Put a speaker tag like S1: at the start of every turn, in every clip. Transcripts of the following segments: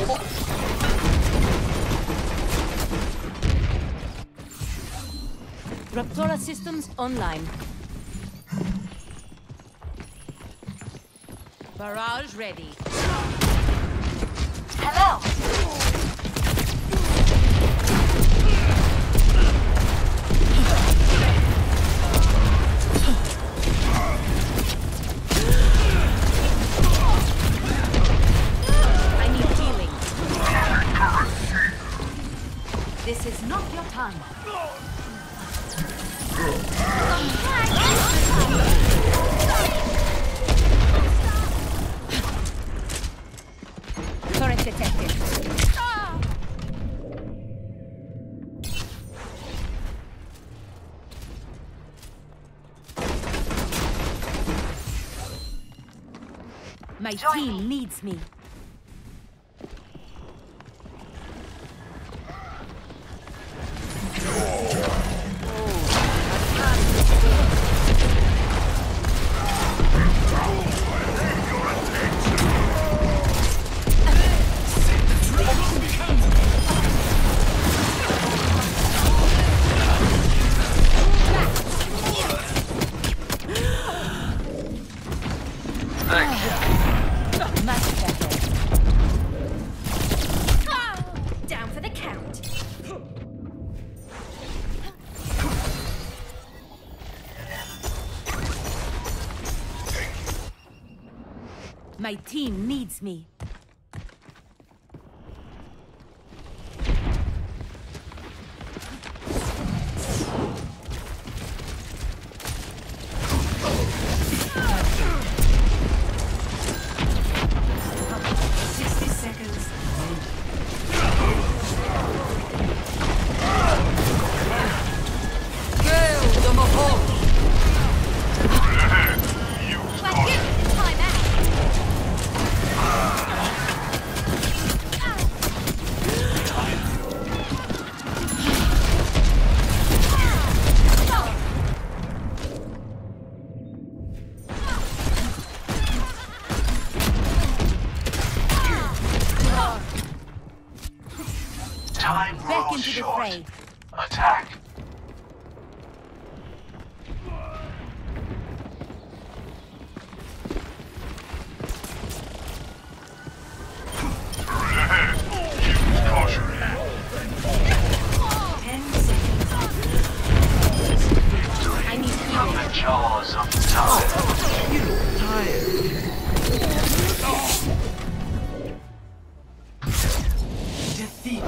S1: Raptora systems online. Barrage ready.
S2: Hello.
S1: I need healing. This is not your time. Turret detected. My team needs me.
S2: Down for the count.
S1: My team needs me.
S3: Time
S1: Back
S3: rolls
S1: into the
S3: short.
S1: fray.
S3: Attack. Use caution.
S2: 10 seconds.
S1: I need
S3: From
S1: healing.
S3: the jaws of time.
S4: You look tired. Defeat.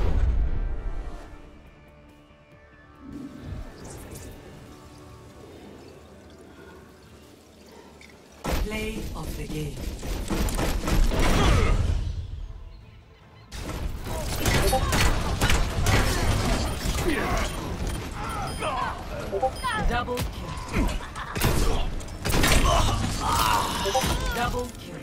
S4: Play of the game. Double kill. Double kill.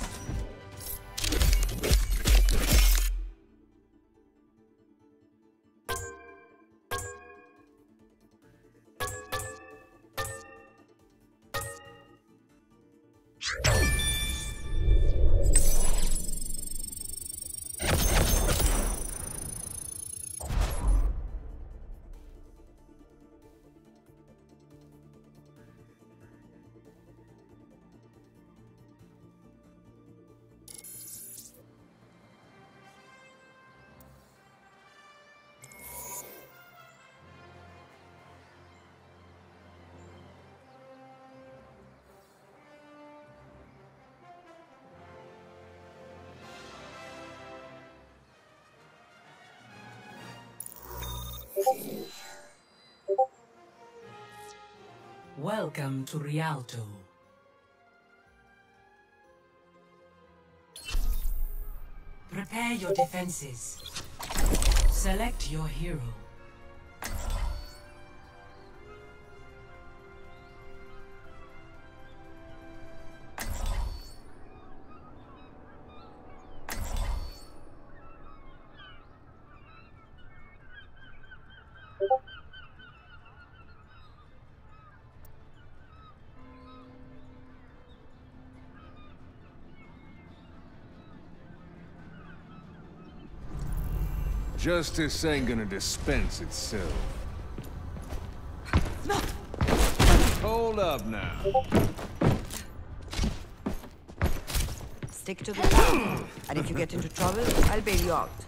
S4: Welcome to Rialto. Prepare your defenses. Select your hero.
S5: Justice ain't gonna dispense itself. Hold up now.
S6: Stick to the plan. And if you get into trouble, I'll bail you out.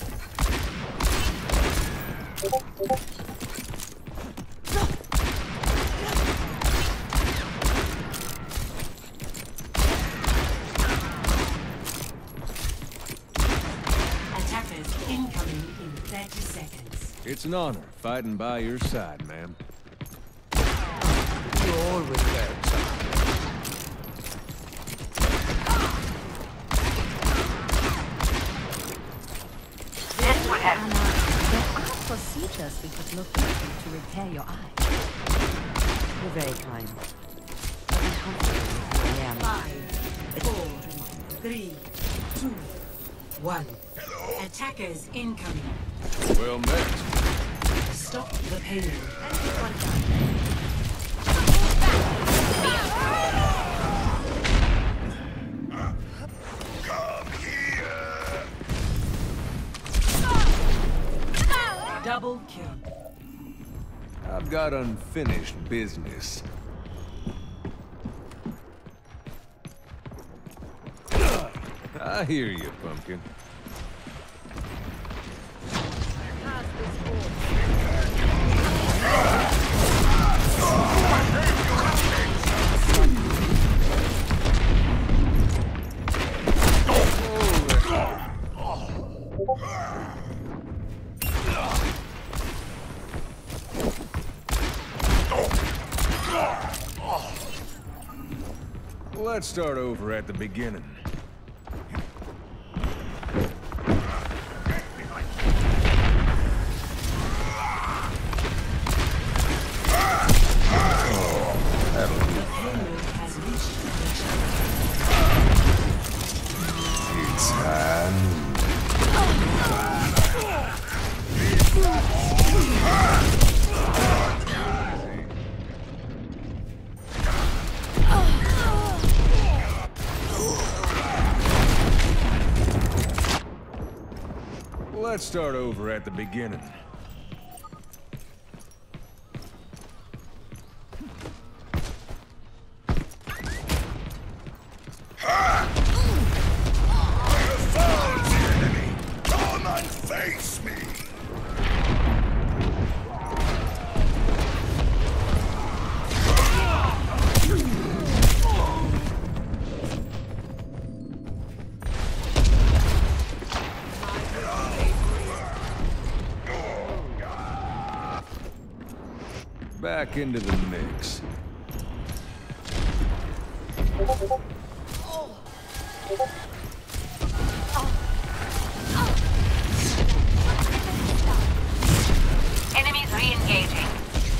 S4: Attackers incoming in 30 seconds.
S5: It's an honor fighting by your side, ma'am.
S6: You always wear it.
S1: Anna, there are procedures we could look into to repair your eye.
S6: You're very kind. But I'm comfortable with who I am.
S4: 5, 4, 3, 2, 1. Attackers incoming.
S5: Well met.
S4: Stop the payload. Double kill.
S5: I've got unfinished business. I hear you, Pumpkin. Let's start over at the beginning. It's Let's start over at the beginning. Back into the mix.
S1: Enemies re-engaging.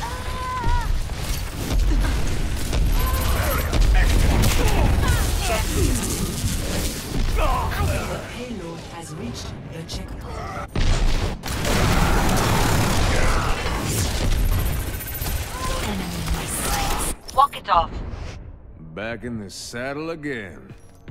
S4: The payload has reached the checkpoint.
S1: Walk it off.
S5: Back in the saddle again.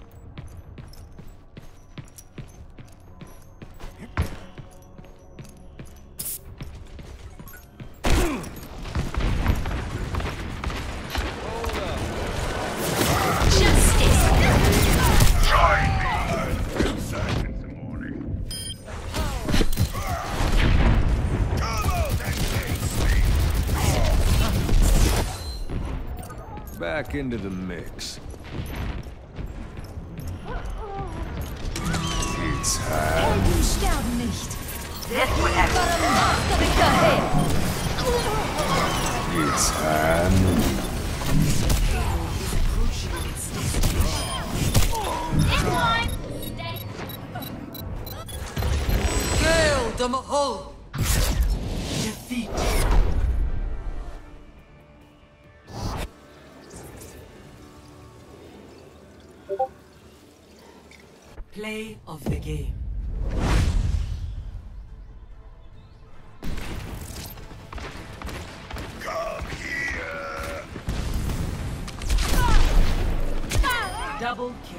S5: Back into the mix. It's time.
S1: Die sterben nicht.
S5: It's time.
S4: Kill them all. Defeat. Play of the game.
S3: Come here.
S4: Double kill.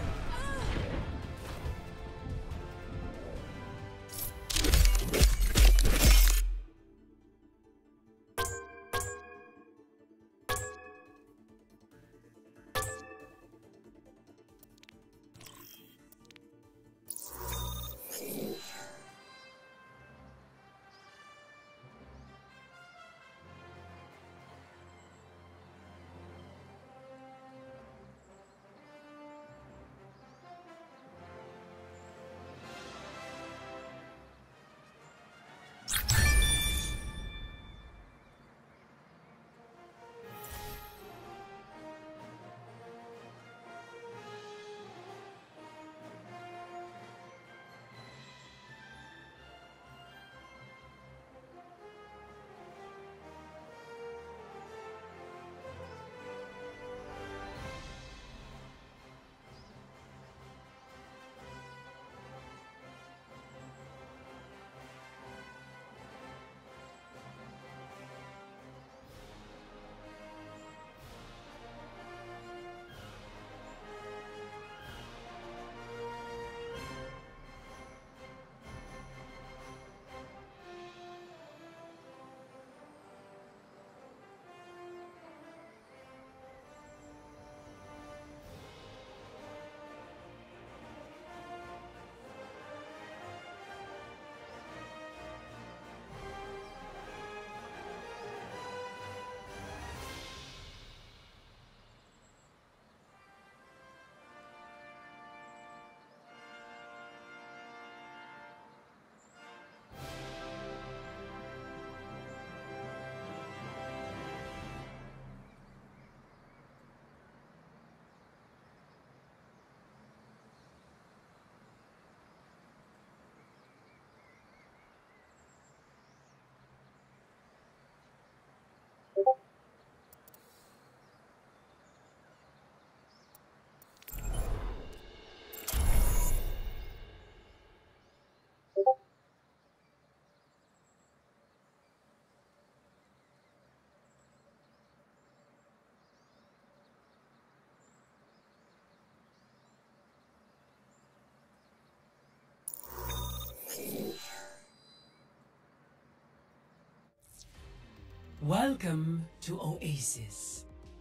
S4: Welcome to Oasis.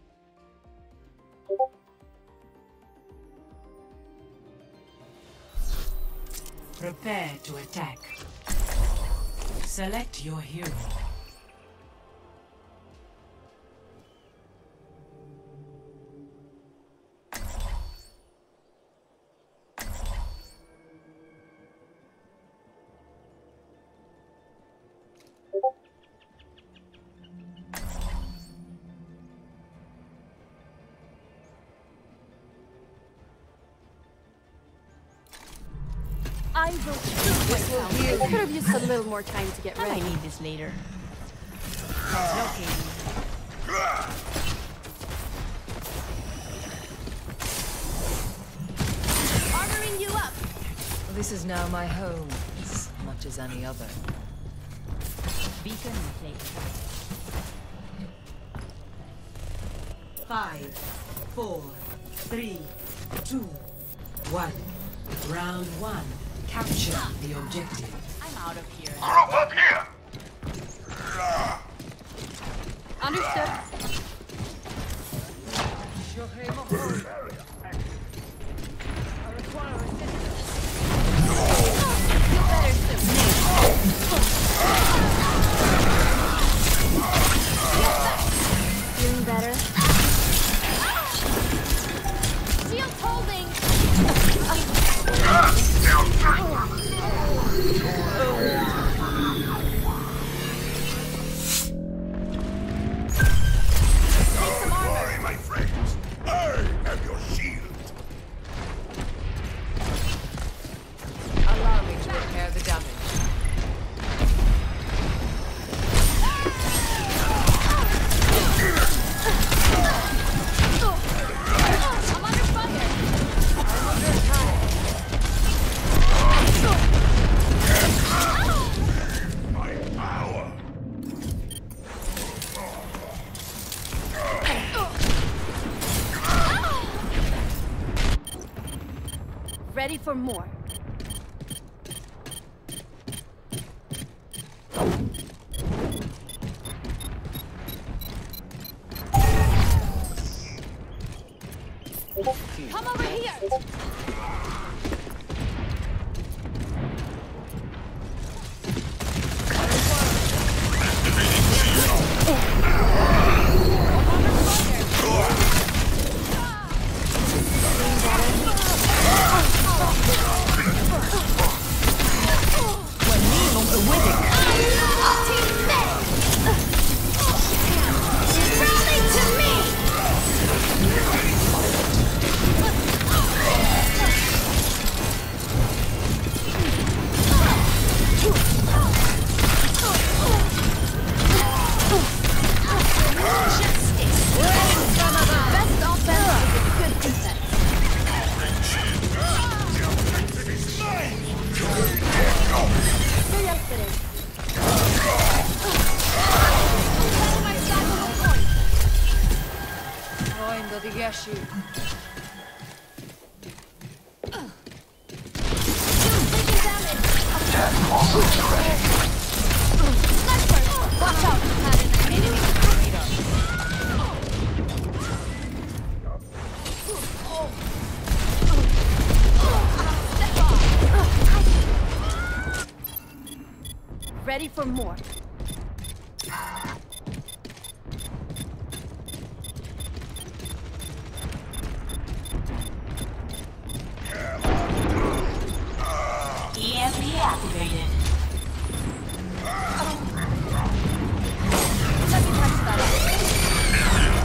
S4: Prepare to attack. Select your hero.
S2: I will kill myself. I could have used a little more time to get
S1: I
S2: ready.
S1: might need this later.
S2: Armoring you up.
S7: This is now my home, as much as any other.
S1: Beacon in place.
S4: 5, 4, 3, 2, 1. Round 1. Capture the objective.
S1: I'm out of here.
S3: Group up here!
S2: Understood. You better Feeling better? Shield holding.
S3: Sorry, my friends. I am your shield.
S7: Allow me to repair the damage.
S2: I'm under fire.
S3: My power.
S2: Ready for more. Come over here. Rally to me.
S7: Prendo di Geshu.
S2: Watch out! Had an enemy radar. Ready for more.
S1: EMP activated.
S2: Let me touch that up.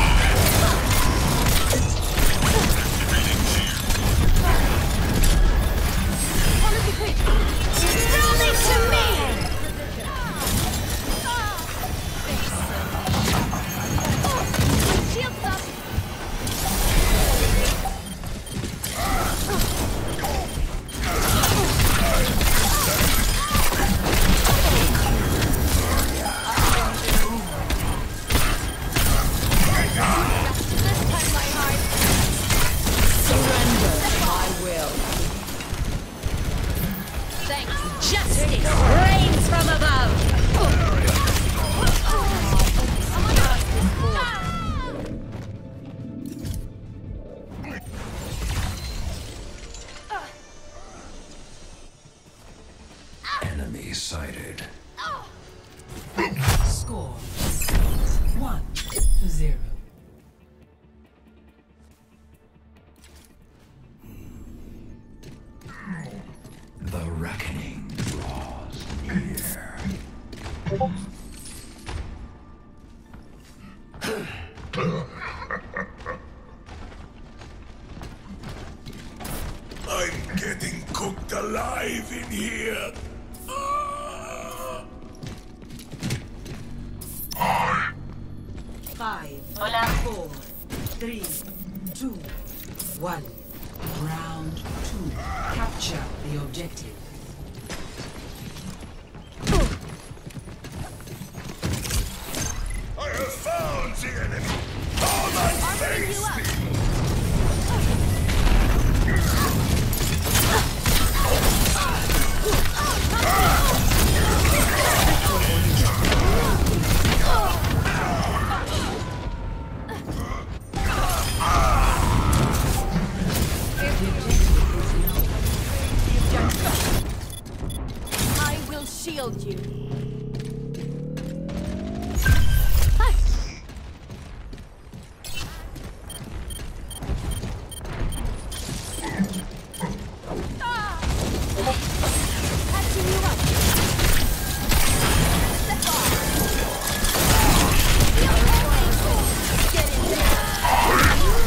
S2: Policy quick. Rally to me! Shields up. This time, my heart.
S7: Surrender my will.
S2: Thanks. Justice reigns from above.
S3: sighted.
S4: Score 1-0.
S3: The reckoning draws near. I'm getting cooked alive in here.
S4: Five, 4, 3, 2, 1. Round 2. Capture the objective.
S3: I have found the enemy. All my face.
S2: I will shield you. Catching you up. Step off. Get in there.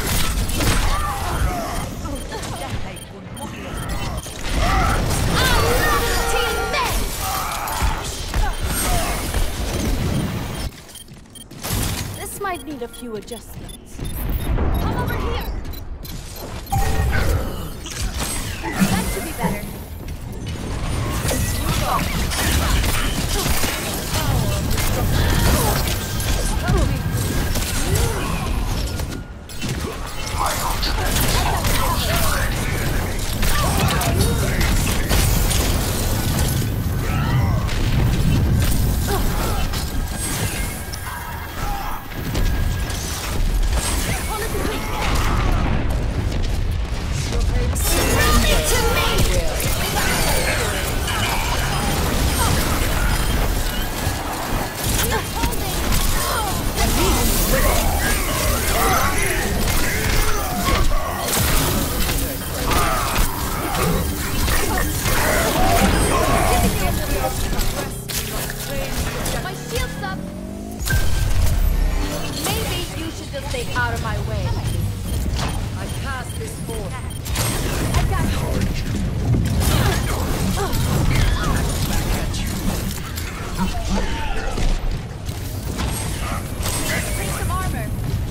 S2: This might need a few adjustments. Come over here. That should be better. My shield's up. Maybe you should just stay out of my way.
S7: I cast this forth.
S2: I got you. Bring some armor.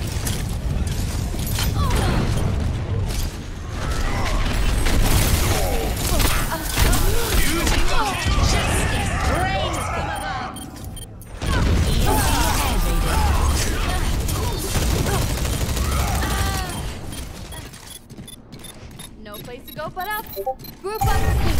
S2: No place to go but up. Group up with me.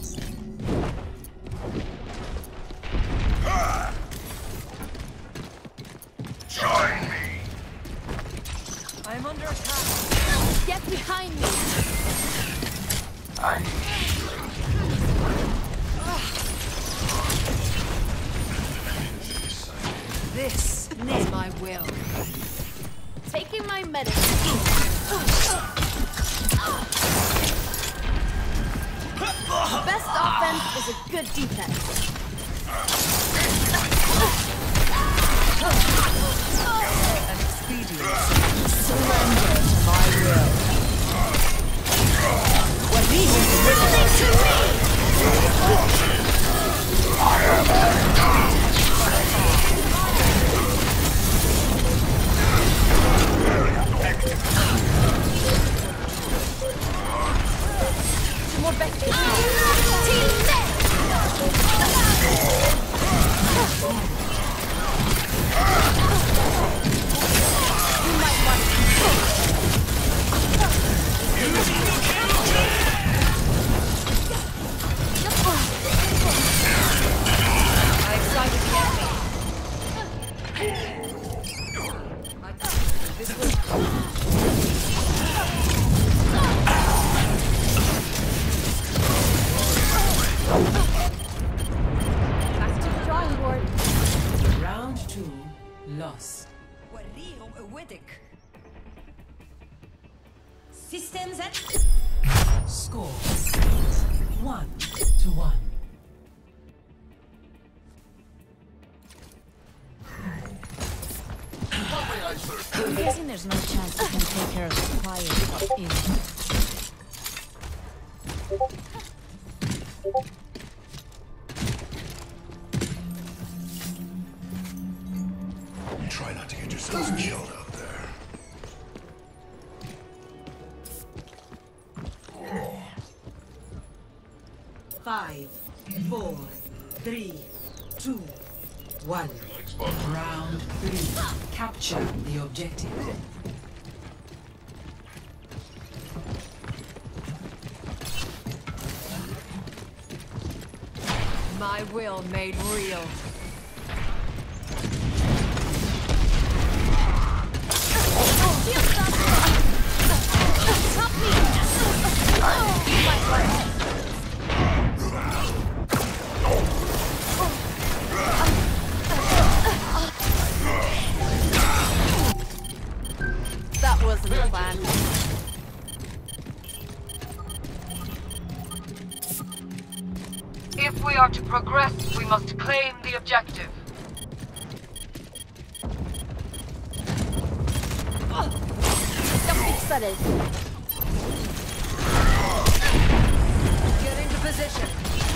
S3: Join me.
S7: I'm under attack.
S2: Get behind me.
S3: I
S7: This is my will.
S2: Taking my medicine. Best offense is a good defense.
S7: An expedient. Surrender to my will. What he
S2: More back. Team you might want
S7: I excited the enemy. This was
S6: pathetic. Systems at...
S4: Score 1-1.
S1: I'm guessing there's no chance we can take care of the fire up in.
S3: Try not to get yourselves killed out there.
S4: 5, 4, 3, 2, 1. Round 3. Capture the objective.
S7: My will made real.
S2: That wasn't the plan.
S7: If we are to progress, we must claim the objective.
S2: Ya fixaré.
S7: Get into position.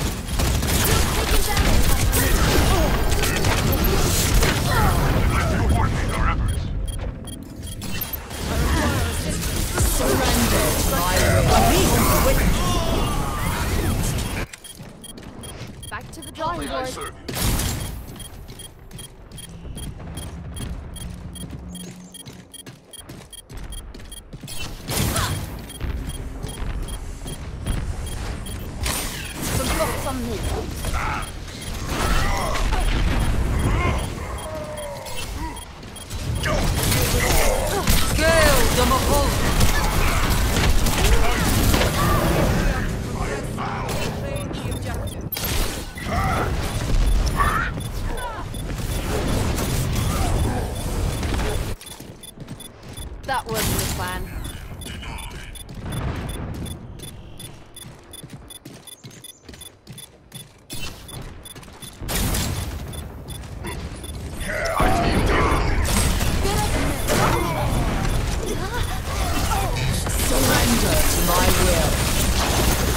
S2: Back to the drawing board. Some blocks on me.
S7: Scale them above.
S2: That wasn't the plan.
S7: Surrender to my will.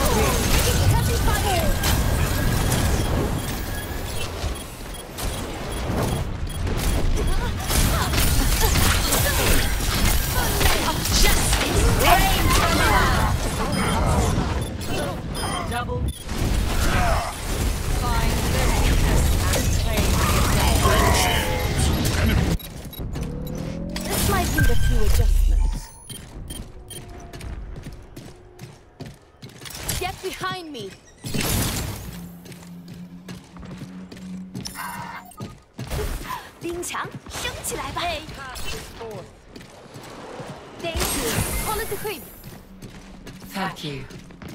S4: Double.
S7: Find their weakness and claim the objective.
S2: This might need a few adjustments. Get behind me! Hey, thank you. Call it the creep.
S7: Thank you.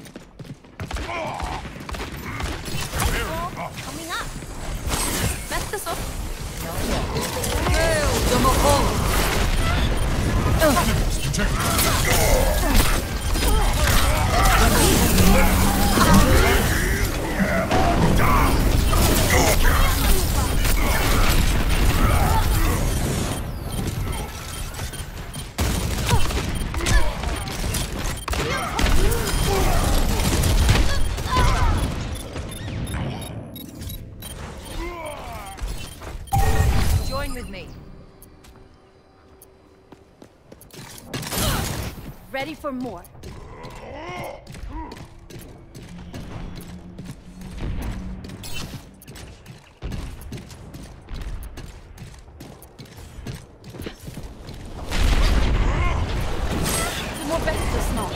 S2: Coming up. Mess this up.
S7: Scale them above. Join with me.
S2: Ready for more. More best to small.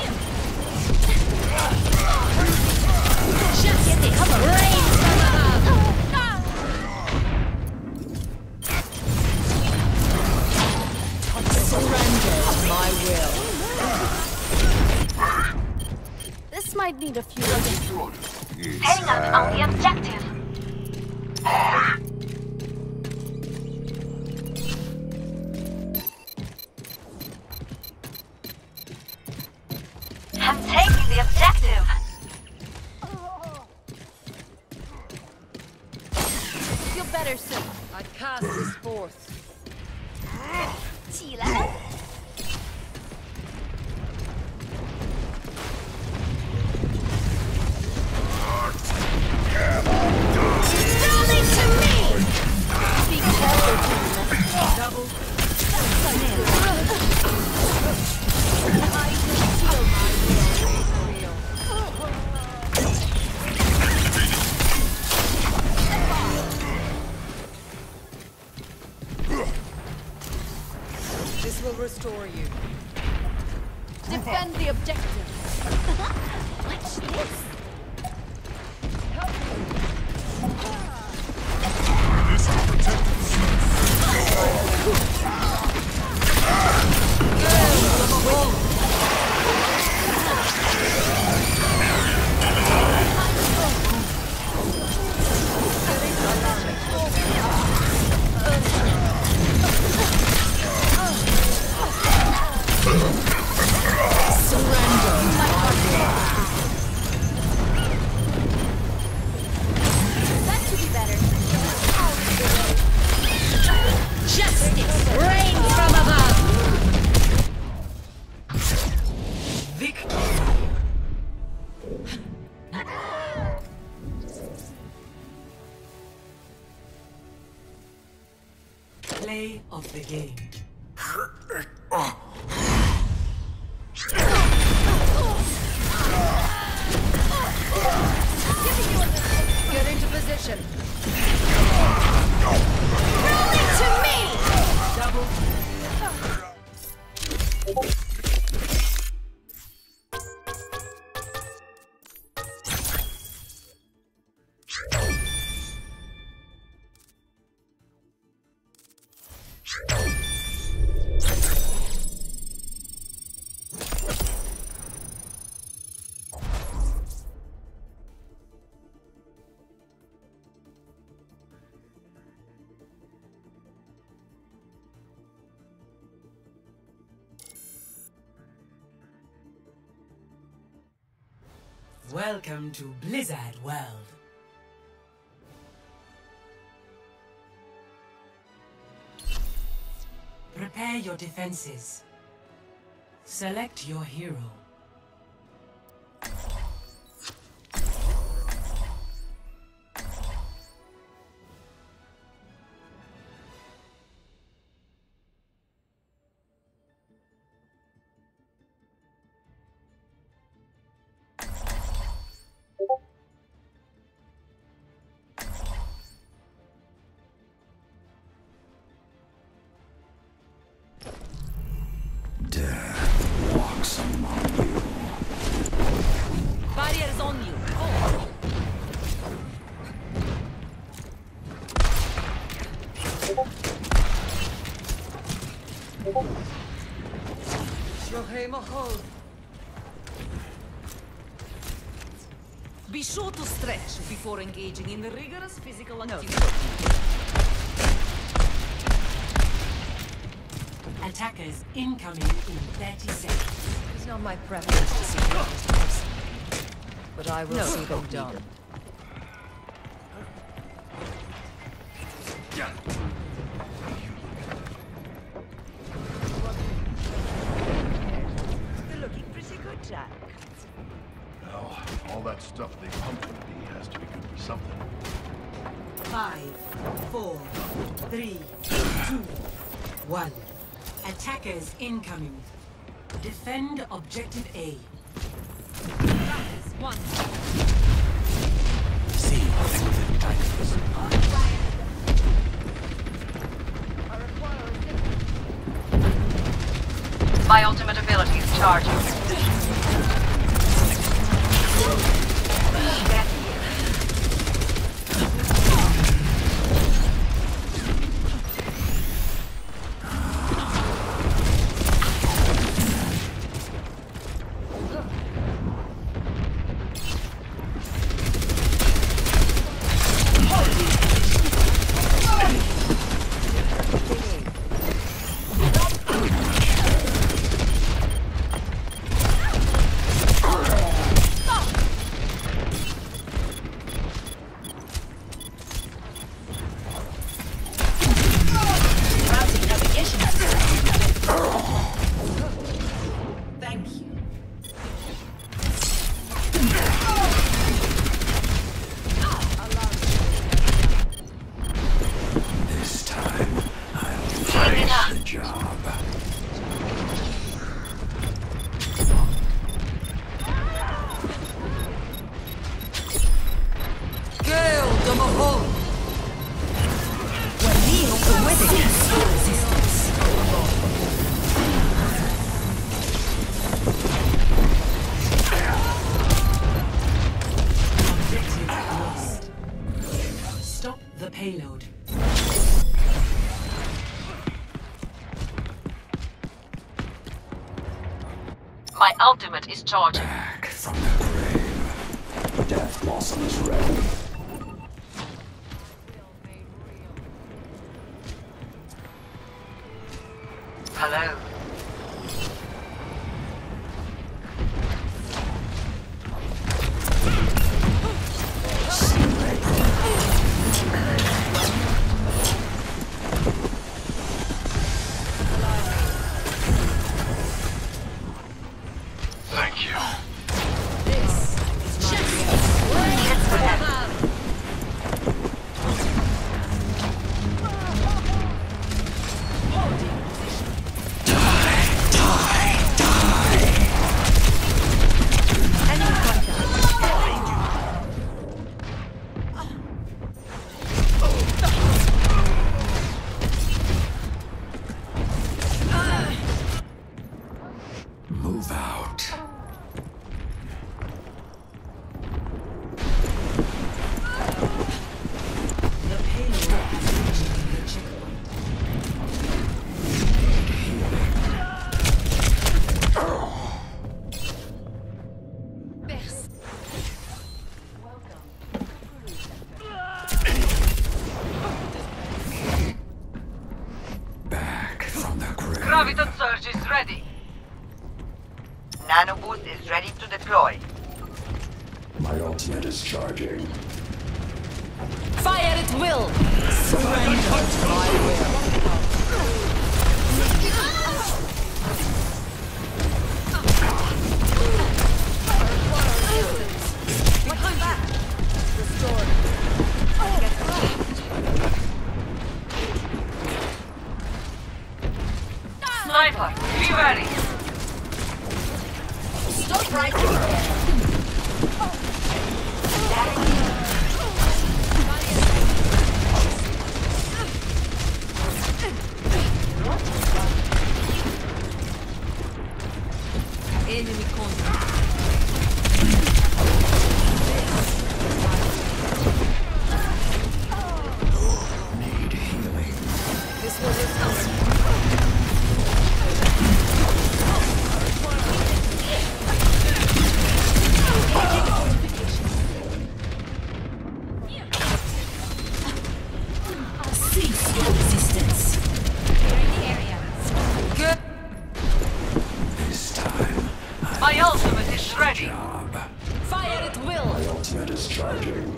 S2: Just get the cover.
S7: Surrender to my will.
S2: This might need a few adjustments.
S8: Heading out on the objective.
S2: better soon.
S7: I cast this forth.
S2: 起来。Rolling to me. Be careful, Julius. Double. I will seal my will.
S7: This will restore you.
S2: Defend the objective.
S1: Watch this.
S3: This will protect
S2: That should be better.
S7: Justice reigns from above.
S4: Victory. Play of the game.
S7: Get into position.
S2: Rolling to me.
S4: Double. Welcome to Blizzard World. Prepare your defenses. Select your hero.
S3: walks among you.
S7: Barriers on you. Be sure to stretch before engaging in the rigorous physical activity.
S4: Attackers incoming in 30 seconds.
S7: It's not my preference to see others personally, but I will see them done.
S6: You're looking pretty good, Jack.
S3: Well, all that stuff they pumped into me has to be good for something.
S4: 5, 4, 3, 2, 1. Attackers incoming. Defend objective A.
S7: One.
S3: See, within tigers.
S8: My ultimate ability is charging.
S4: Stop the payload.
S8: My ultimate is charging.
S3: Back from the grave. Death Blossom is ready.
S8: Hello.
S3: Thank you. Move out.
S4: The payload has reached the checkpoint.
S3: Back from the grave.
S8: Graviton surge is ready.
S6: Nano boost is ready to deploy.
S3: My ultimate is charging.
S7: Fire at will!
S8: Sniper, be ready.
S7: Stop right there! Enemy contact.
S3: Need healing.
S7: This was your summer.
S4: Cease your resistance.
S8: Good.
S3: This time,
S8: My ultimate is ready.
S3: job.
S7: Fire at will!
S3: My ultimate is charging.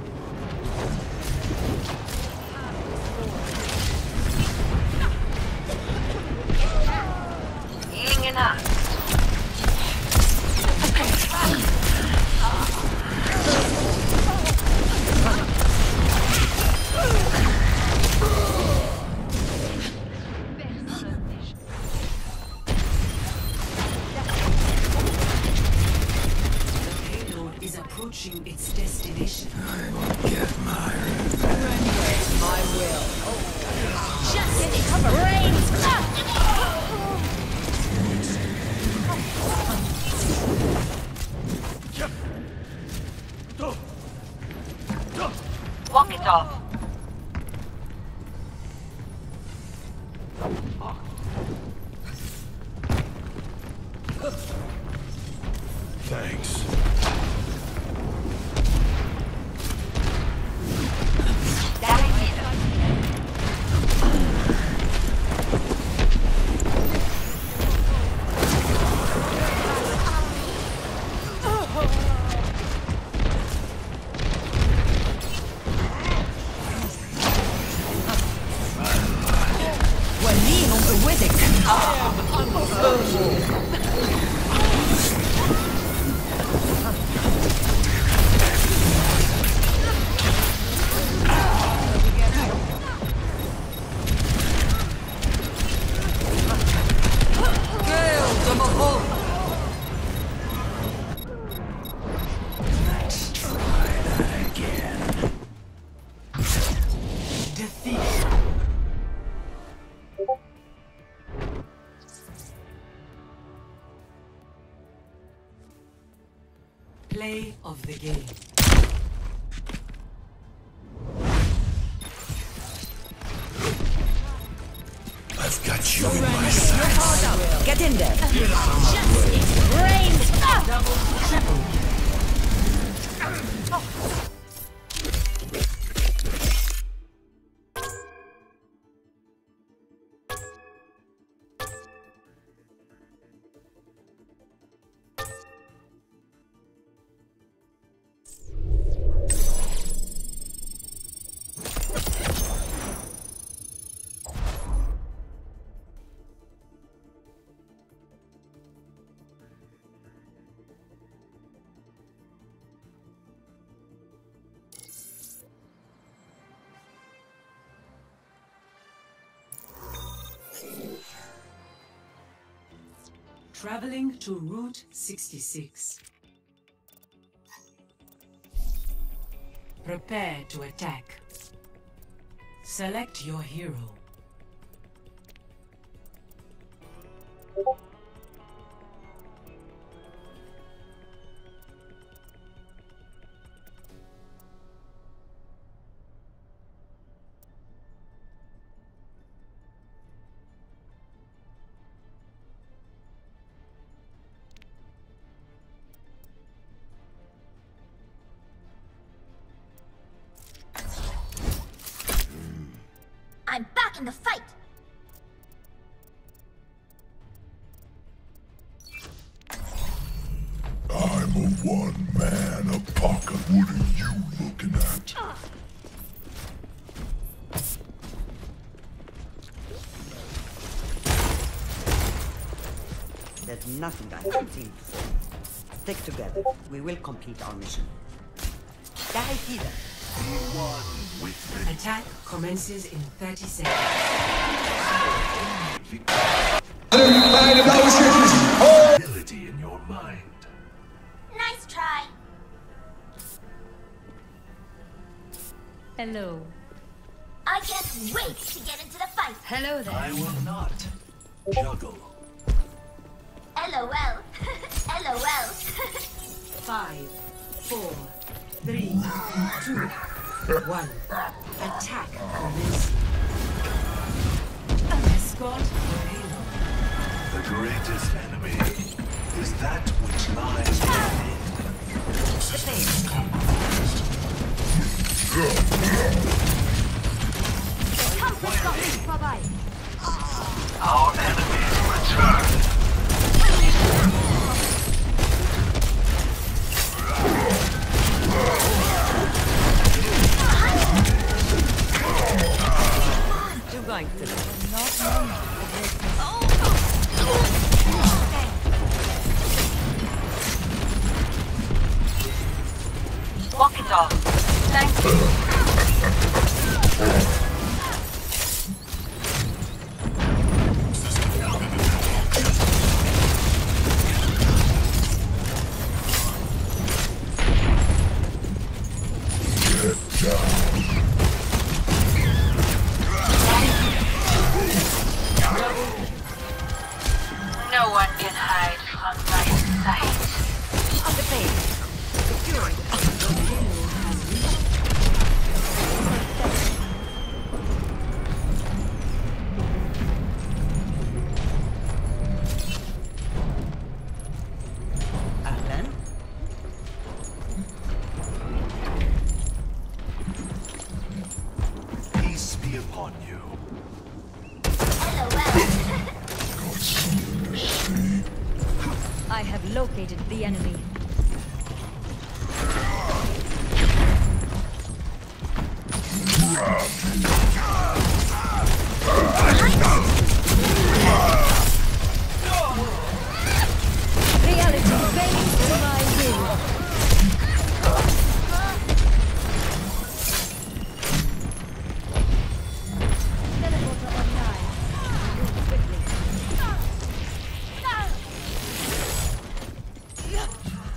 S8: Healing enhanced.
S4: The payload is approaching its destination.
S3: I will get my revenge.
S8: Walk it off.
S3: Thanks.
S4: play of the game.
S3: I've got you in my sights.
S6: Get in there.
S4: Traveling to Route 66. Prepare to attack. Select your hero.
S9: I'm back in the fight!
S3: I'm a one-man apocalypse. What are you looking at?
S6: There's nothing I can seem to say. Stick together. We will complete our mission. Daikida.
S4: Attack commences in 30 seconds.
S3: Ability in your mind.
S9: Nice try!
S1: Hello.
S9: I can't wait to get into the fight!
S1: Hello there.
S3: I will not juggle.
S9: LOL. LOL.
S4: 5, 4, 3, 2, 1. Attack commences. Escort your hero.
S3: The greatest enemy is that which lies Our enemies return.
S6: You're going to
S8: Walk it off. Thank you. No one can hide from my sight.
S6: on the page. Ahlan.
S3: Peace be upon you.
S1: I have located the enemy. Reality bends to my will. Teleporter online. Move quickly.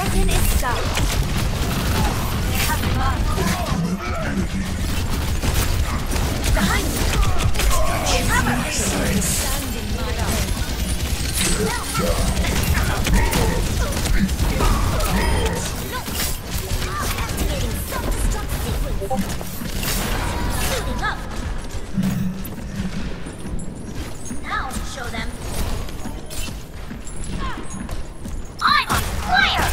S2: curtain is down. Behind you.
S9: Activating self-destruct sequence. Suiting up. Now to show them. I'm on fire!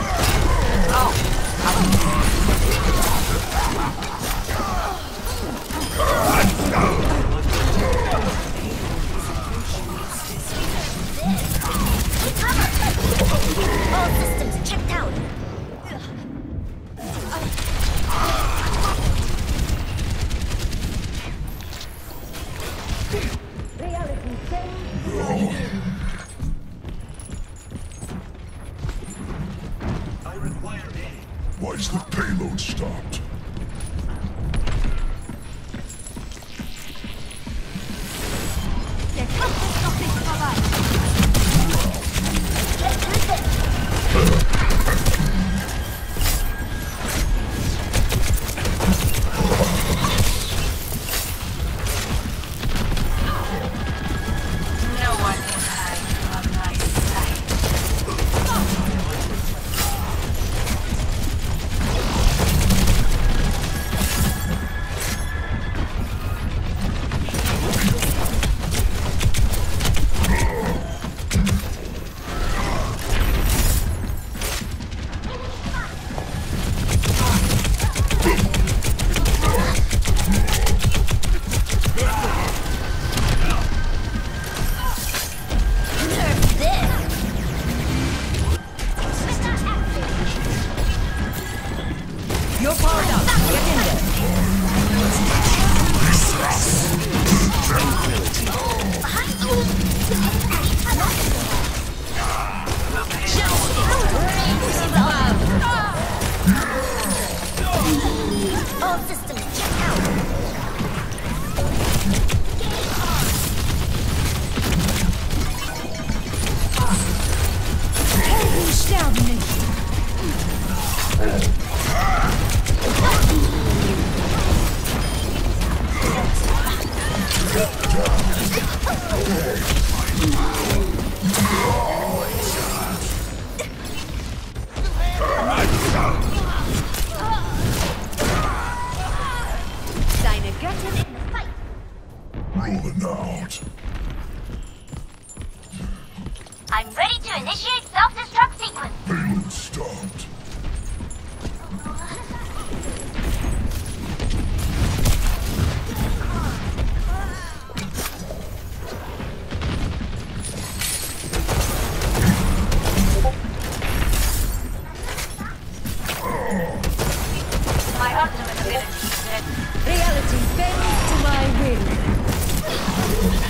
S9: All systems checked out.
S3: Why's the payload stopped?
S8: No one can hide from my sight.
S6: You're powered up. Get in there.
S9: All systems checked out.
S2: Deine Göttin in the fight.
S3: Rolling out.
S9: I'm ready to initiate self-destruct sequence.
S3: Payload stopped.
S8: My ultimate ability is ready.
S2: Reality bends to my will.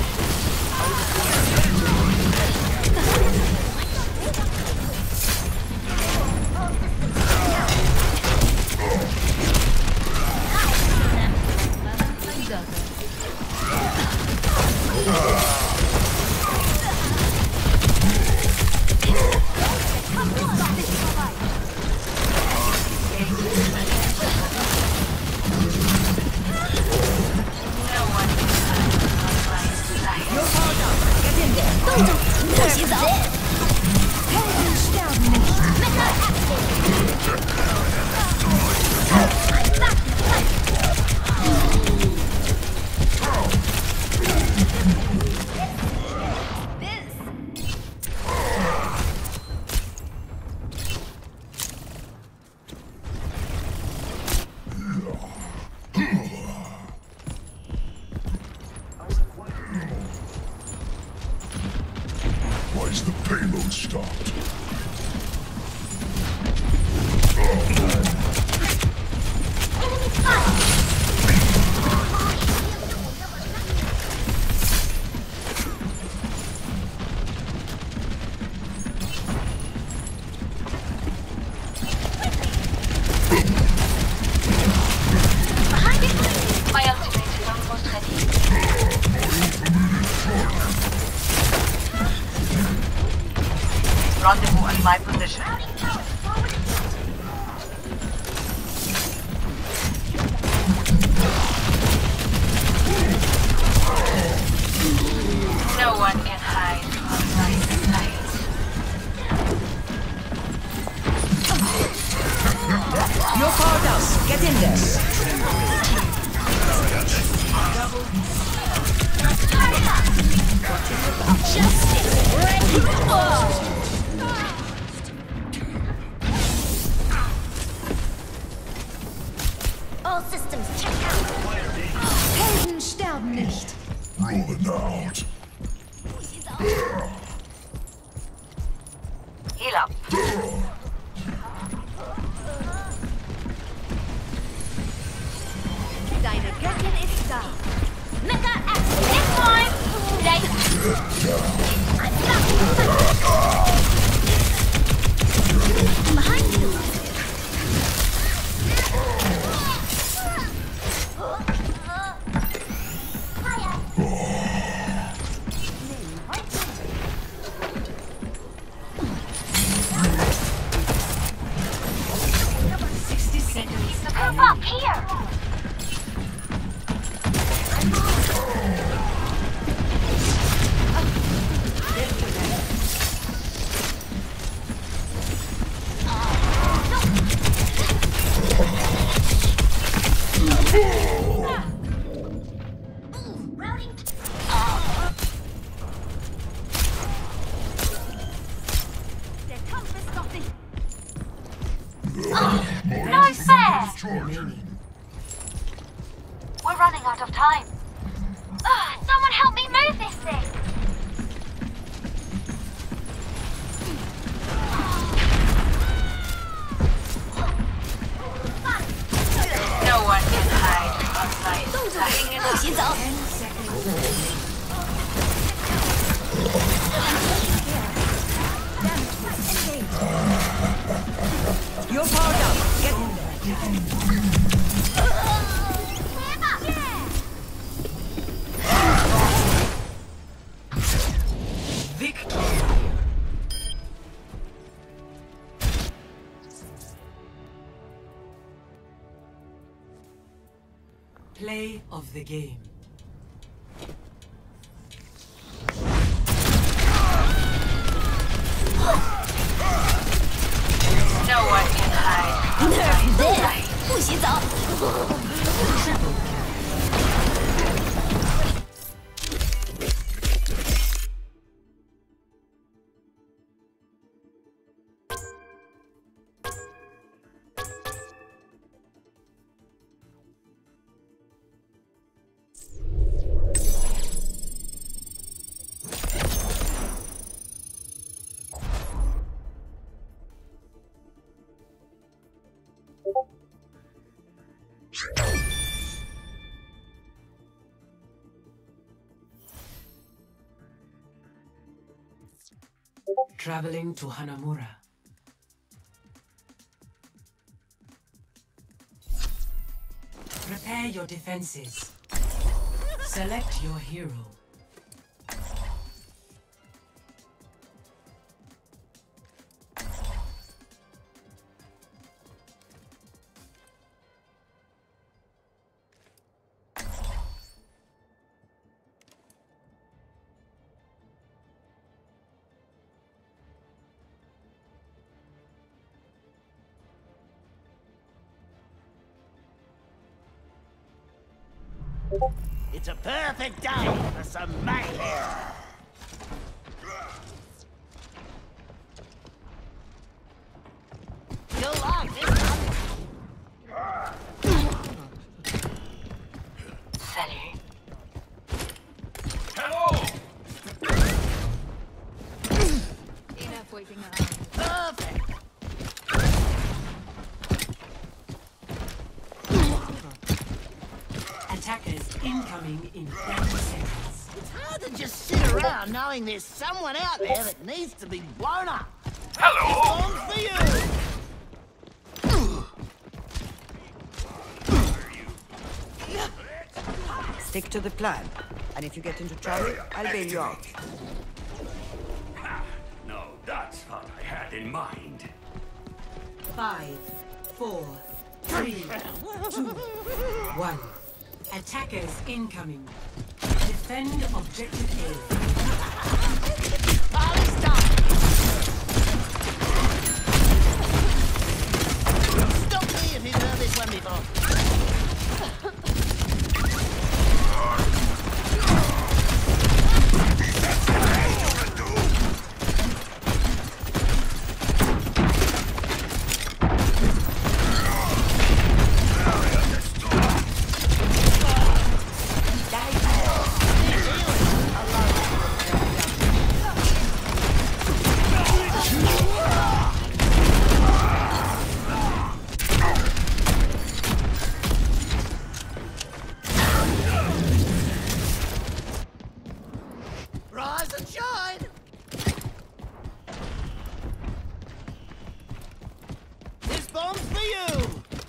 S3: Why's the payload stopped?
S8: My ultimate is almost ready. No one can hide from my sight.
S6: You're powered up. Get in there.
S9: Justice ready. All systems check out.
S1: Helden sterben nicht.
S3: Rolling out.
S8: Heal up.
S2: Deine Göttin ist da.
S9: Mecha X this time. I'm behind you. Come up here! Routing.
S2: Der Kampf ist noch nicht.
S9: No fair! We're running out of time. Someone help me move this thing!
S8: No one can hide from my sight.
S9: 不许走！
S6: You're powered up. Get in there.
S4: Victory. Play of the game.
S8: No one can hide from my sight.
S9: 不许走！
S4: Traveling to Hanamura. Prepare your defenses. Select your hero.
S10: It's a perfect day for some mayhem. You'll like this one.
S8: Salut.
S3: Hello!
S2: Enough waiting around.
S10: Perfect.
S4: Attackers incoming in 30 seconds.
S10: It's hard to just sit around knowing there's someone out there that needs to be blown up.
S3: Hello!
S10: This one's for you.
S6: Stick to the plan. And if you get into trouble, I'll bail you out.
S3: No, that's what I had in mind.
S4: 5, 4, 3, 2, 1. Attackers incoming. Defend objective A.
S10: All this time. Stop me if you've heard this one before. Rise and shine! This bomb's for you!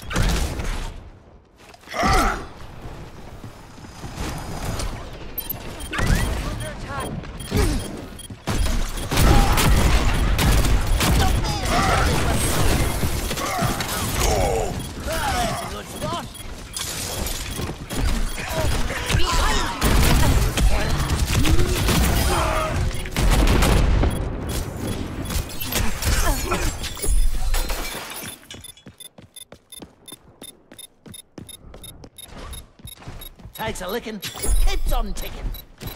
S10: That's a good spot. Takes a licking, keeps on ticking.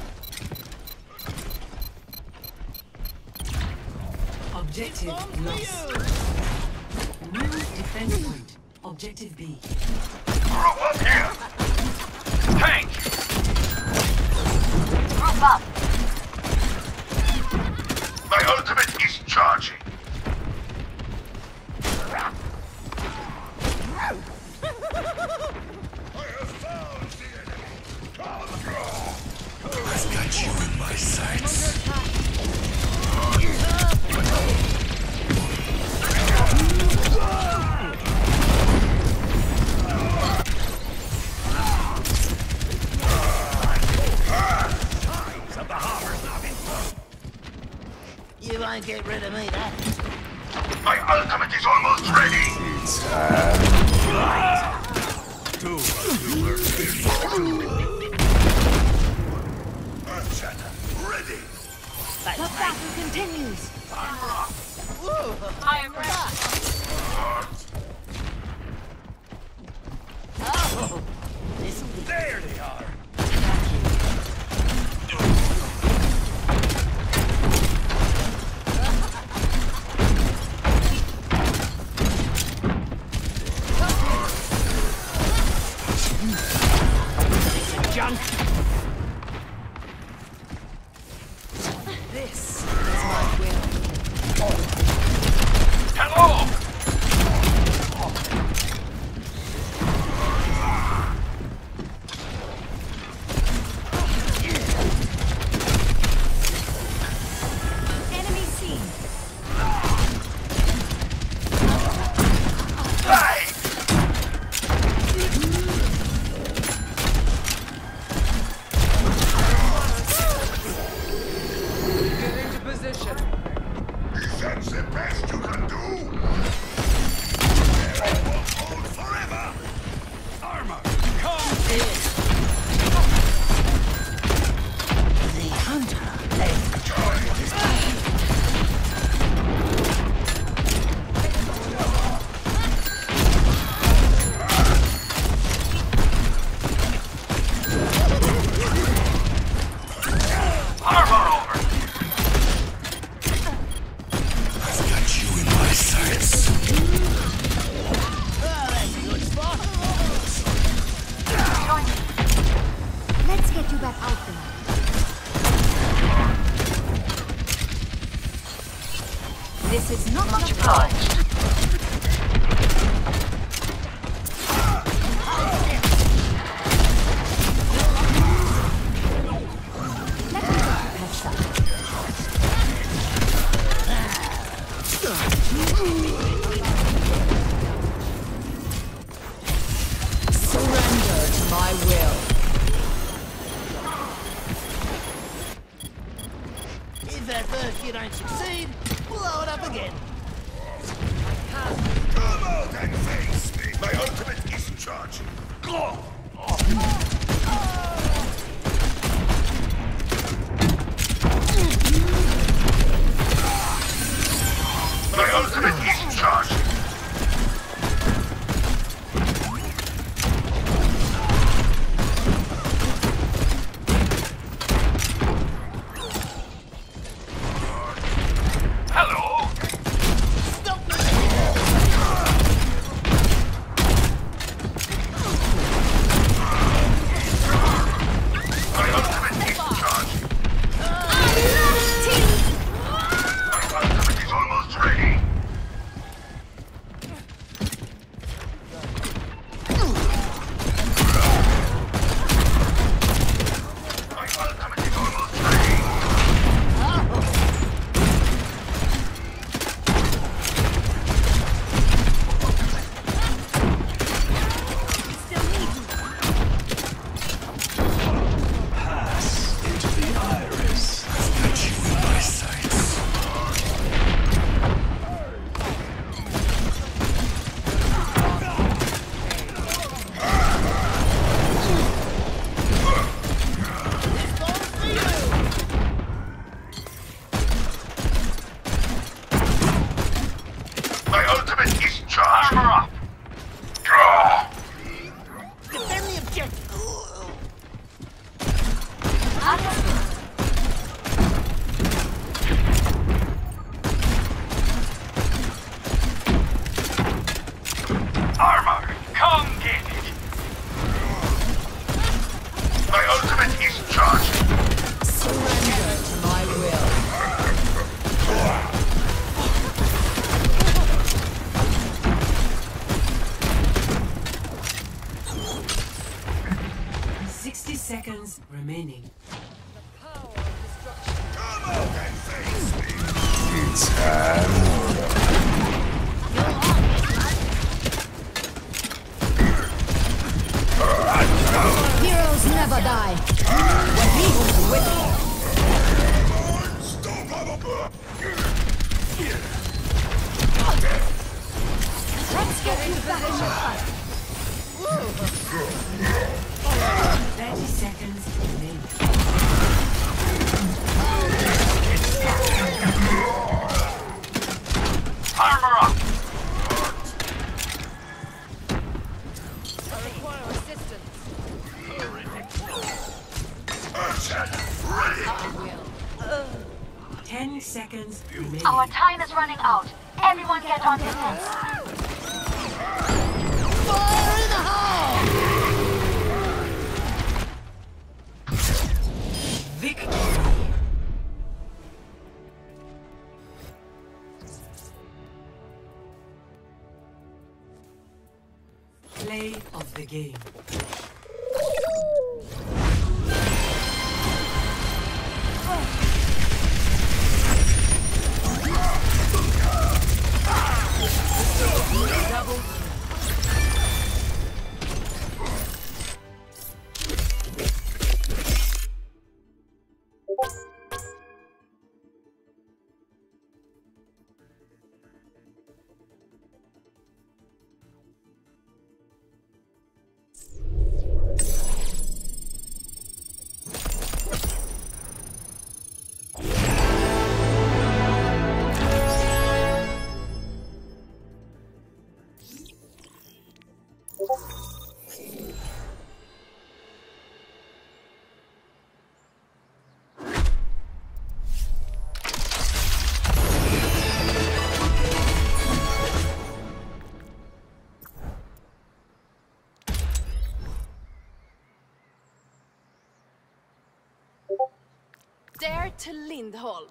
S4: Objective lost. New defense point. Objective B.
S3: Group up here! Tank!
S9: Group up.
S3: My ultimate is charging. I've got you in my sights.
S10: You won't get rid of me, that.
S3: My ultimate is almost ready. It's Earthshatter, ready.
S1: The battle continues.
S10: Woo!
S9: I am ready.
S10: Oh, this'll be...
S3: There they are.
S10: Junk!
S7: This is my will.
S3: Hello!
S1: Enemy seen.
S3: Hey!
S7: Get into position.
S3: That's the best you can do. They won't hold forever. Armor, come in.
S10: The hunter left.
S3: Armor over. I've got you in my sights.
S10: Oh, that's a good spot.
S1: Let's get you back out there. This is not much obliged.
S7: Surrender to my will.
S10: If at first you don't succeed, blow it up again.
S3: Come out and face me. My ultimate is charging. Go! My ultimate is charged. Armor up.
S10: Defend the objective.
S3: Armor, come get it. My ultimate is charged.
S1: Surrender to my will.
S4: 60 seconds remaining.
S5: It's time.
S1: Heroes never die. Let's get you back in the fight.
S4: 30 seconds remaining.
S3: Armor up.
S2: I require assistance.
S4: 10 seconds remaining.
S9: Our time is running out. Everyone get on defense.
S10: Fire in the hole!
S4: Victory. Play of the game. Double.
S2: Dare to Lindholm.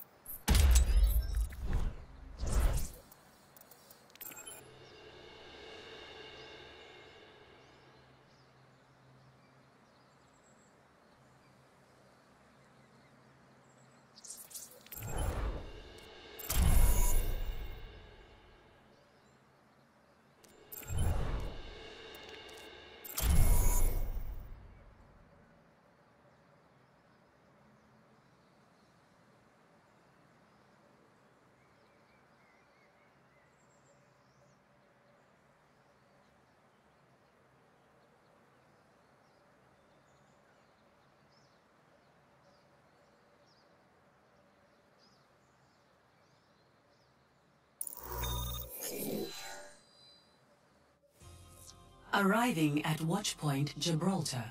S4: Arriving at Watchpoint Gibraltar.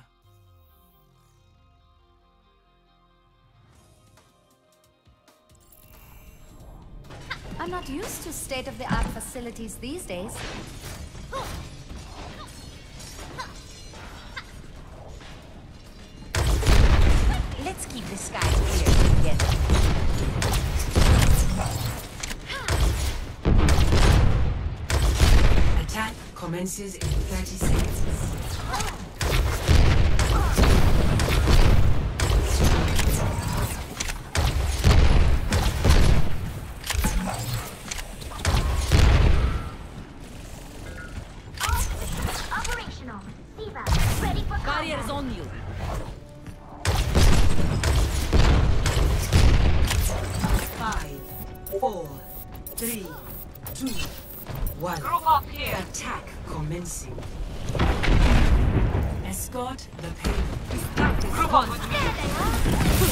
S1: I'm not used to state-of-the-art facilities these days. Let's keep the sky clear together.
S4: Attack commences in 30 seconds.
S9: Operational. Diva, ready for
S7: Barriers
S9: combat.
S7: on you.
S4: Five, four, three, two, one.
S7: Group up here.
S4: Attack commencing. Escort the payload.
S7: Group up with me.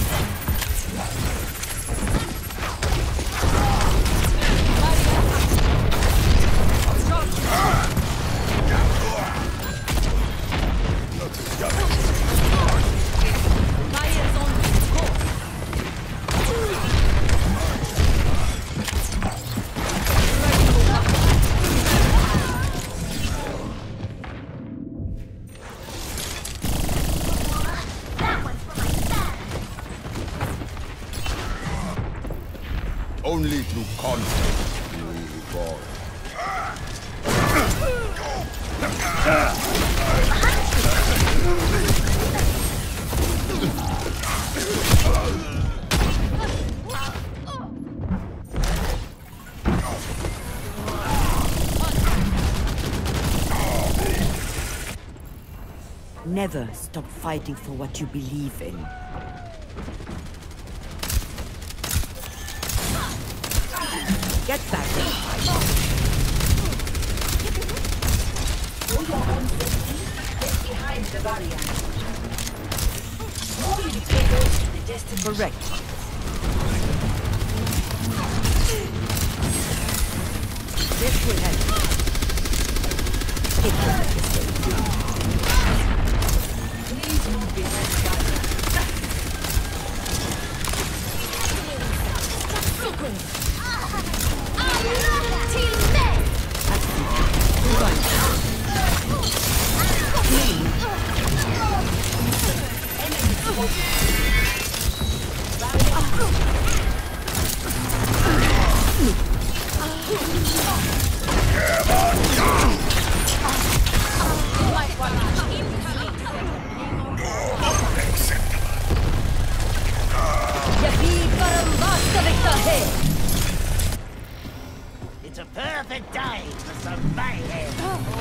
S5: Only through conflict do we evolve.
S6: Never stop fighting for what you believe in. Get back and fight.
S4: Behind the barrier. All indicators to the destination.
S6: Correct. This will help. Take care of yourself.
S4: Please move behind the barrier. It's a perfect day for some mayhem.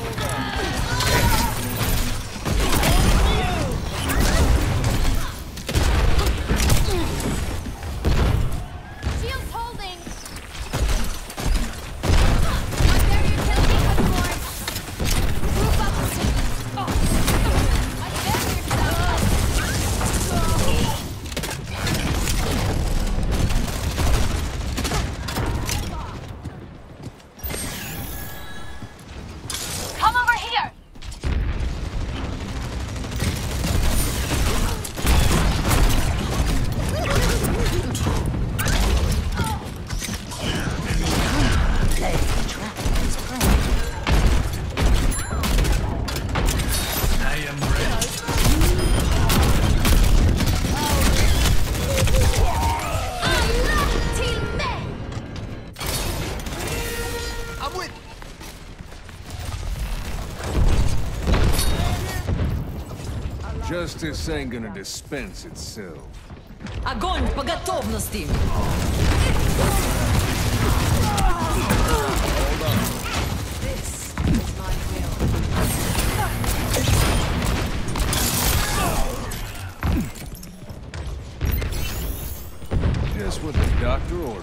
S2: Shield's holding. My barrier kills me anymore. Move up. My barrier
S9: Come over here!
S5: Justice ain't gonna dispense itself.
S7: Огонь по готовности! This is my will.
S5: Just what the doctor ordered.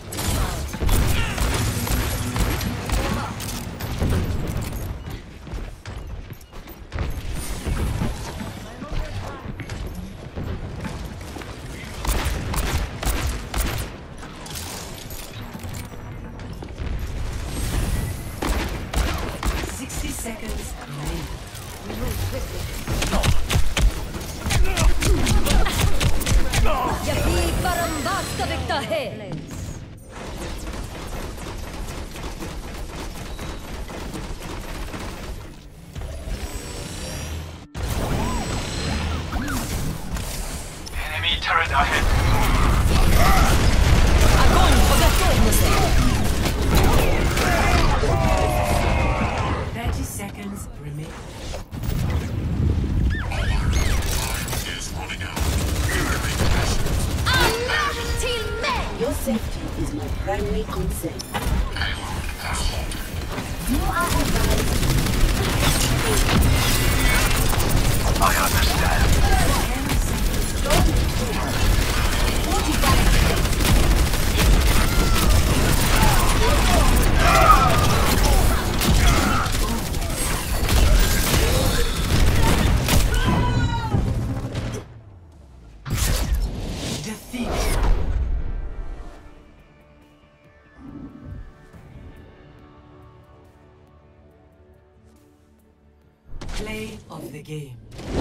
S4: Seconds remaining.
S2: We move quickly.
S1: Yapi parambasta victahe.
S3: Enemy turret ahead.
S7: Огонь по готовности!
S4: 30 seconds remaining.
S2: Your
S4: safety is my primary concern.
S3: You are advised. I understand.
S4: Defeat. Play of the game.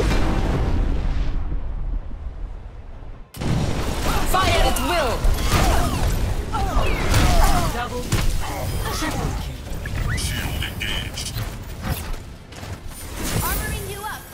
S7: Fire at will!
S4: Double, triple kill.
S3: Shield engaged.
S2: armoring you up.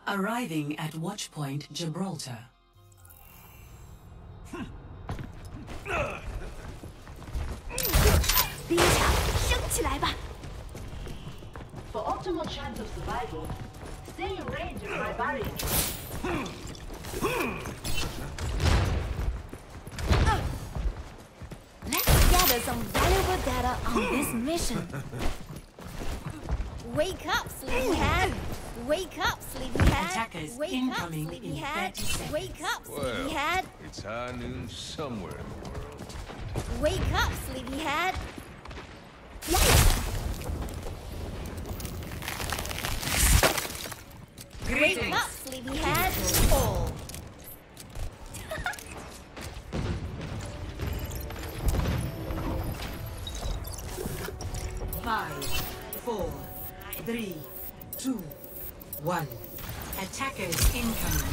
S4: Arriving at Watchpoint Gibraltar.
S8: For optimal chance of survival, stay in range of my barrier.
S2: Let's gather some valuable data on this mission. Wake up, sleepyhead! Wake up, sleepyhead!
S4: Attackers
S2: Wake
S4: incoming
S2: up,
S4: in
S2: sleepyhead!
S4: 30 seconds.
S2: Wake up,
S5: Well,
S2: sleepyhead!
S5: it's high noon somewhere in the world.
S2: Wake up, sleepyhead! Yes! Wake up, sleepyhead! Oh.
S4: 5, 4, 3, 2, 1. Attackers incoming.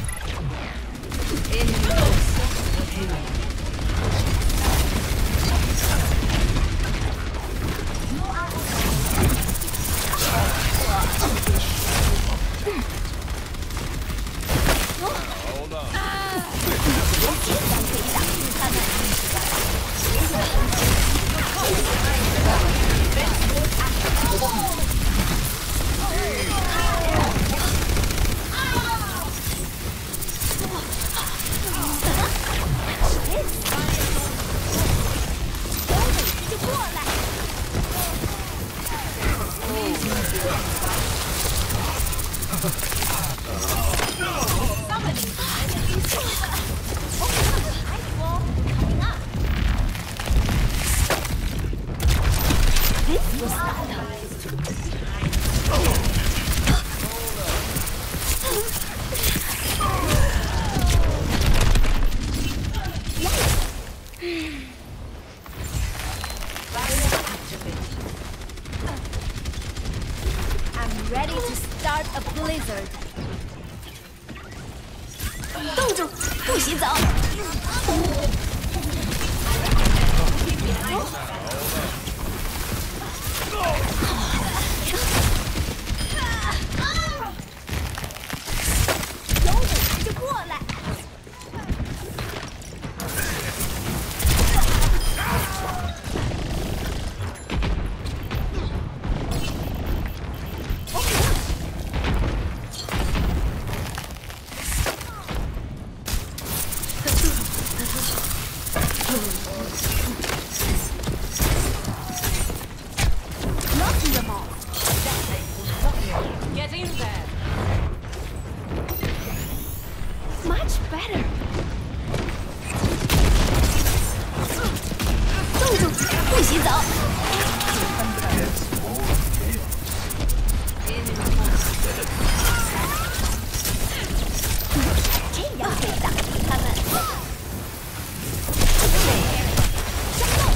S5: Hold on.
S2: I'm ready to start a blizzard. 冻住，不许走！ 有种就过来！ Knocking them off.
S7: Get in there.
S2: Much better. 冻住，不许走！这样可以打击他们。上路！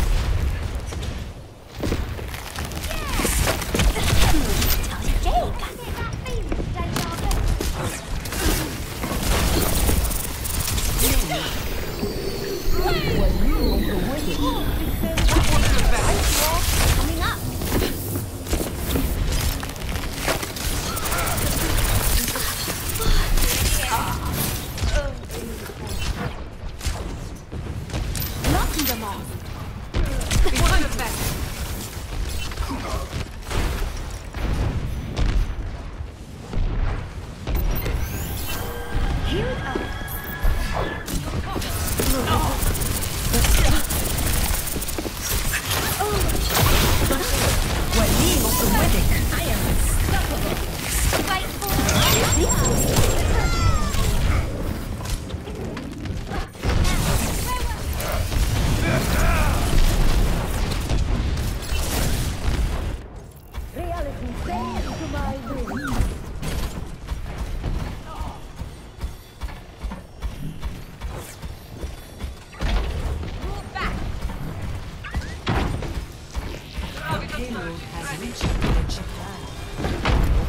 S2: 瞧瞧这个！被你燃烧的。Coming up. Knocking them off.
S7: One effect.
S2: Here it up. I am unstoppable. Fight for reality bends to my will.
S7: Move back.
S4: Payload has reached the chipper.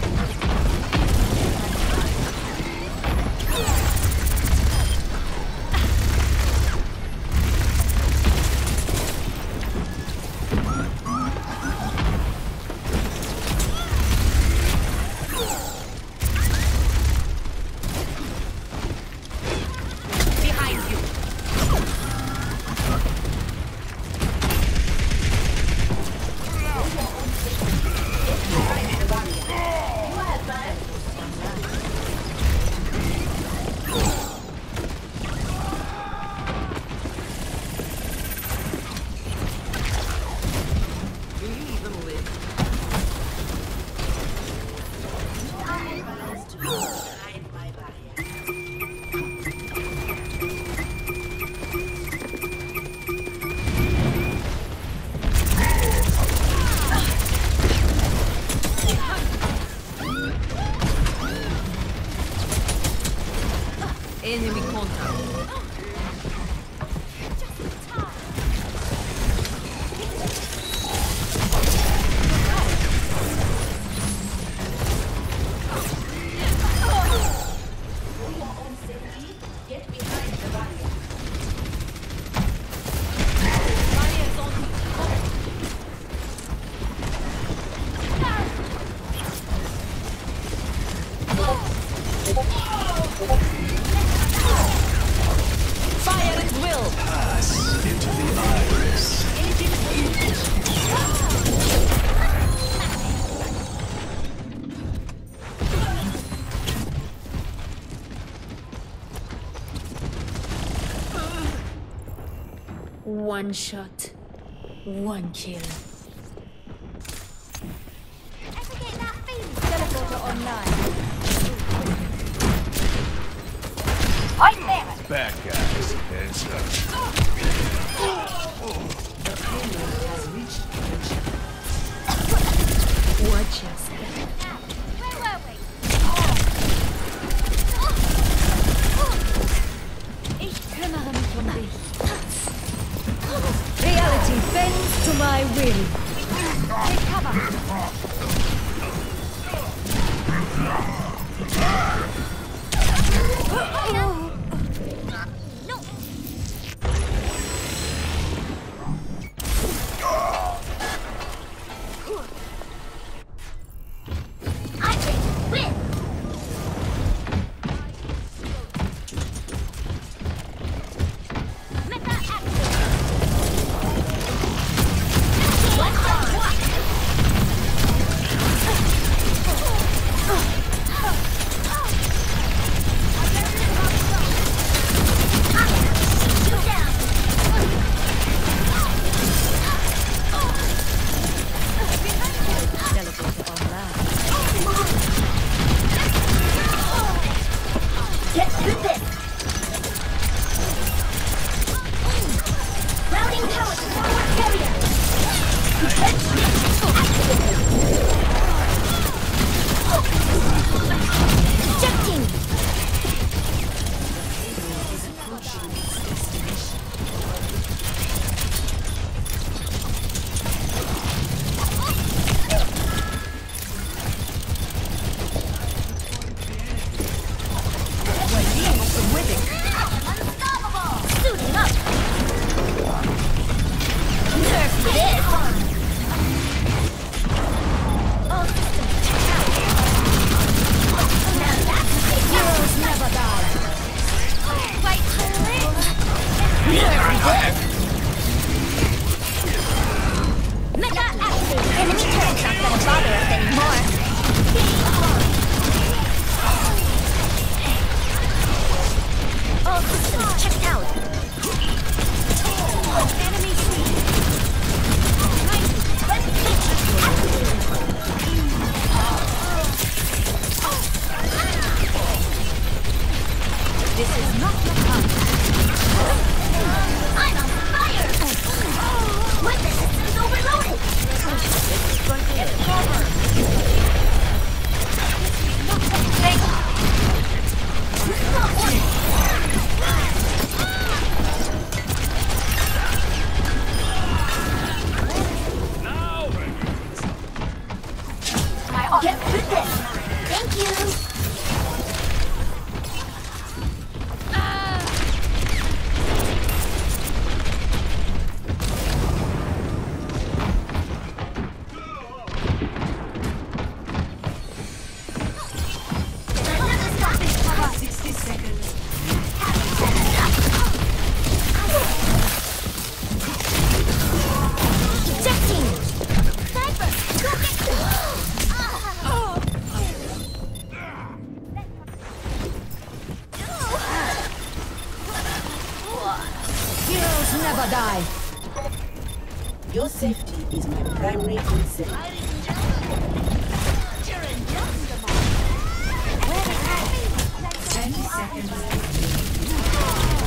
S2: One shot, one kill. Teleporter online.
S9: Right there.
S5: Bad guys. Heads up.
S4: The payload has reached the checkpoint.
S2: Watch your step.
S9: Where were we?
S1: Ich kümmere mich um dich. Reality bends to my will. Take cover.
S9: I can win. Meta active.
S1: Teleporter online.
S9: Let's do this. Routing power to forward carrier. Ejecting.
S4: Is approaching its destination.
S9: Unstoppable. Suiting up. Nerf this. All systems checked out. Now that's heroes never die. Wait for it. Nerf this. Mega active. Enemy turret's not gonna bother us anymore. All systems checked out. Enemy seen.
S1: This is not the time.
S9: I'm on fire! Weapon systems overloaded! Get cover! Get through this! Thank you! Another stopping cover!
S4: 60 seconds.
S9: Ejecting! Sniper! Go
S1: Heroes never die.
S4: Your safety is my primary concern. 20 seconds.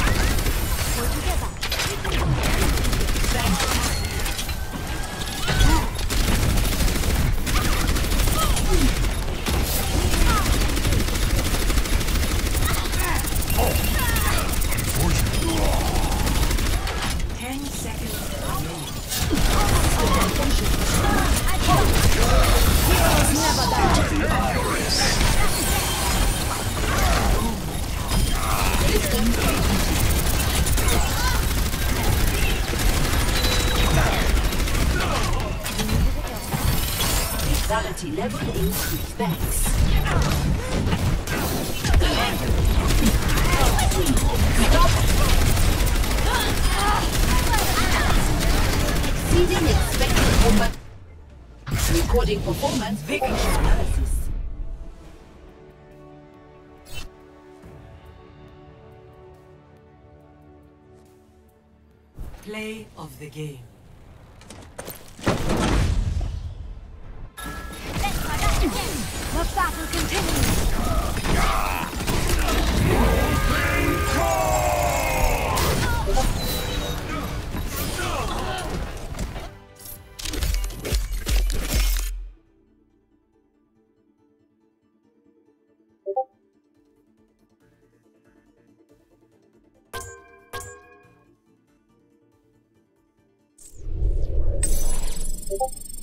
S4: Lethality level increase. Thanks. Exceeding expected performance. Recording performance visual analysis. Play of the game.
S9: Let's try that again. The battle continues.
S6: You